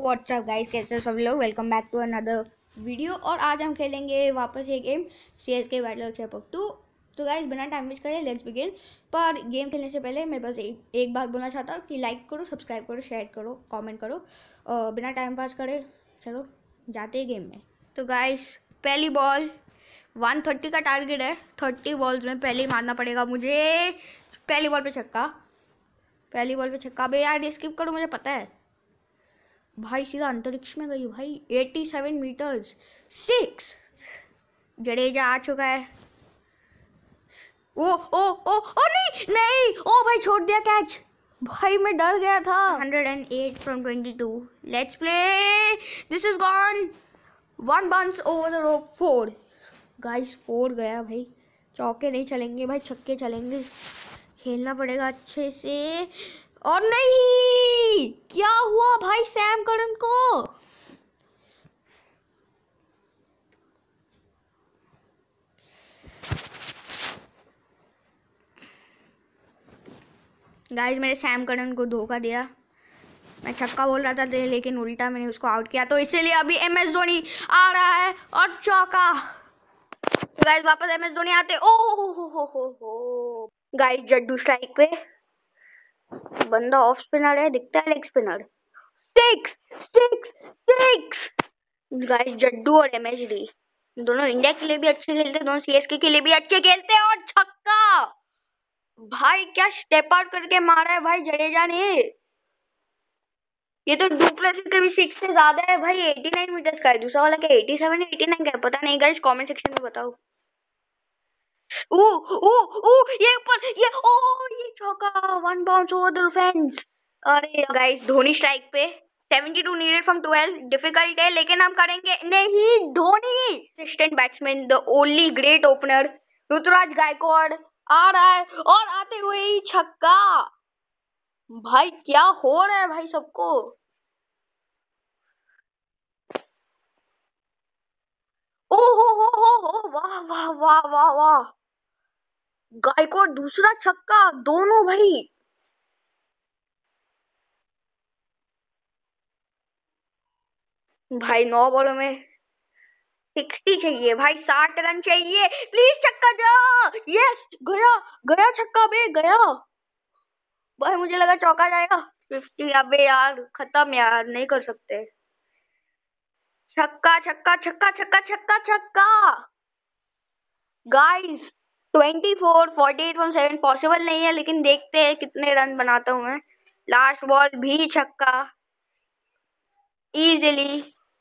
WhatsApp guys, कैसे सब लोग। Welcome back to another video. और आज हम खेलेंगे वापस ये game CSK battle of Chepauk 2। तो गाइस बिना टाइम वेस्ट करे लेट्स बिगिन। पर गेम खेलने से पहले मैं बस एक बात बोलना चाहता हूँ कि लाइक करो, सब्सक्राइब करो, शेयर करो, कमेंट करो। बिना टाइम पास करे चलो जाते हैं गेम में। तो गाइस पहली बॉल 130 का टारगेट है। 30 बॉल्स में पहले ही मारना पड़ेगा मुझे। पहली बॉल पे छक्का, पहली बॉल पे छक्का। बे यार स्किप करो, मुझे पता है भाई। सीधा अंतरिक्ष में गई भाई। 87 मीटर्स 6। जडेजा आ चुका है। ओ ओ ओ ओ नहीं नहीं, ओ भाई छोड़ दिया कैच। भाई मैं डर गया था। 108 from 22। Let's play. This is gone. One bounce over the rope. 4 guys, 4 गया भाई। चौके नहीं चलेंगे भाई, छक्के चलेंगे। खेलना पड़ेगा अच्छे से। और नहीं, क्या हुआ भाई सैम करन को। गाइस मैंने सैम करन को धोखा दिया। मैं छक्का बोल रहा था लेकिन उल्टा मैंने उसको आउट किया, तो इसीलिए अभी MS धोनी आ रहा है और चौका। तो गाइस वापस MS धोनी आते। ओ हो गाइस जड्डू स्ट्राइक पे। बंदा ऑफ स्पिनर है, दिखता है लेग स्पिनर। 6 6 6। गाइस जड्डू और MHD दोनों इंडिया के लिए भी अच्छे खेलते हैं, दोनों CSK के लिए भी अच्छे खेलते हैं। और छक्का भाई, क्या स्टेप आउट करके मारा है भाई जडेजा ने। ये तो डुप्लेसिस के भी 6 से ज्यादा है भाई। 89 मीटर्स का है। दूसरा वाला क्या 87 या 89 का है, पता नहीं गाइस, कमेंट सेक्शन में बताओ। ओ ओ ओ ये ऊपर, ये चौका। One bounce over the fence. अरे गाइस धोनी स्ट्राइक पे। 72 नीडेड फ्रॉम 12। डिफिकल्ट है लेकिन हम करेंगे। नहीं, Dhoni assistant batsman, the only great opener Ruturaj Gaikwad आ रहा है और आते हुए ही छक्का। भाई क्या हो रहा है भाई सबको। ओ हो वाह वाह वाह वाह वाह। गायकवाड़ दूसरा छक्का, दोनों भाई। भाई 9 बॉलों में 60 चाहिए भाई, 60 रन चाहिए। प्लीज छक्का जा। यस, गया गया छक्का बे, गया भाई। मुझे लगा चौका जाएगा। 50। अबे यार खत्म यार, नहीं कर सकते। छक्का छक्का छक्का छक्का छक्का छक्का। गाइस 24 48 फ्रॉम 7 पॉसिबल नहीं है, लेकिन देखते हैं कितने रन बनाता हूँ मैं। लास्ट बॉल भी छक्का easily.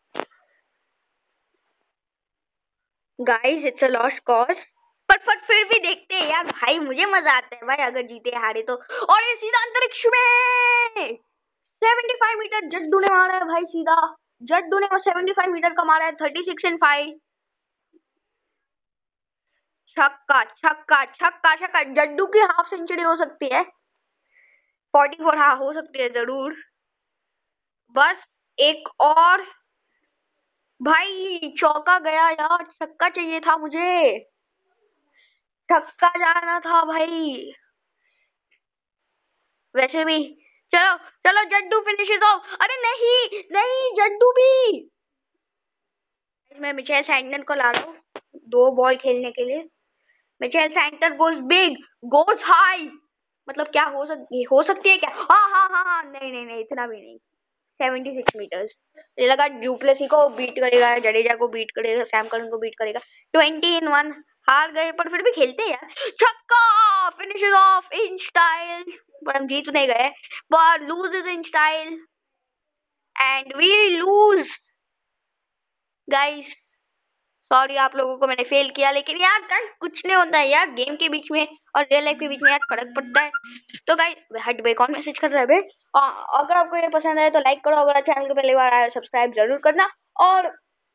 Guys it's a lost cause, पर फिर भी देखते हैं यार भाई। मुझे मजा आता है भाई अगर जीते हारे तो। और ये सीधा अंतरिक्ष में 75 मीटर जड्डू ने मारा है भाई। सीधा जड्डू ने 75 मीटर का मारा है। 36 एंड 5। छक्का छक्का छक्का छक्का। जड्डू की हाफ सेंचुरी हो सकती है। 44 हाँ हो सकती है जरूर। बस एक और भाई। चौका गया यार, छक्का चाहिए था मुझे। छक्का जाना था भाई वैसे भी। चलो चलो जड्डू फिनिशेस ऑफ। अरे नहीं नहीं, जड्डू भी। मैं मिचेल सैंटनर को ला रहा हूँ 2 बॉल खेलने के लिए। Mitchell Santner goes big, goes high. मतलब क्या हो सकती है क्या। हाँ हाँ हाँ हाँ, नहीं नहीं नहीं, इतना भी नहीं। 76 मीटर्स। मुझे लगा डुप्लेसी को बीट करेगा, जडेजा को बीट करेगा, सैम करन को बीट करेगा। 20 in 1 हार गए, पर फिर भी खेलते हैं यार। छक्का फिनिशेस ऑफ इन स्टाइल। पर हम जीत नहीं गए, पर lose is in style and we lose. Guys sorry आप लोगों को मैंने फेल किया, लेकिन यार गाइस कुछ नहीं होता है यार। गेम के बीच में और रियल लाइफ के बीच में यार फर्क पड़ता है। तो गाइस हट बे, कौन मैसेज कर रहा है बे। अगर आपको ये पसंद आए तो लाइक करो, अगर चैनल को पहली बार आया सब्सक्राइब जरूर करना। और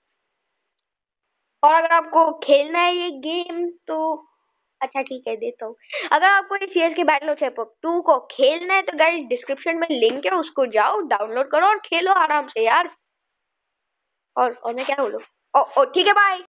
अगर आपको खेलना है ये गेम तो अच्छा ठीक है, देता हूँ। अगर आपको ये CSK बैटल ऑफ चैपक 2 को खेलना है तो गाइस डिस्क्रिप्शन में लिंक है, उसको जाओ डाउनलोड करो और खेलो आराम से यार। और मैं क्या बोलूं। ठीक है, बाय।